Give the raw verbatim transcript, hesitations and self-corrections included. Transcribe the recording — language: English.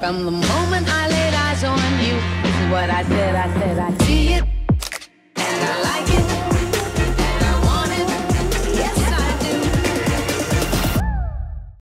From the moment I laid eyes on you, this is what I said, I said, I see you.